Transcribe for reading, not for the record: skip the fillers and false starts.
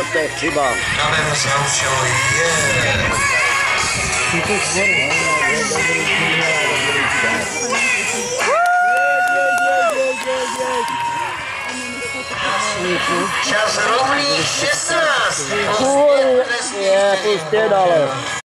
to je chyba. Dáme se naučilo, Čas rovný 16. Je, pustě dále.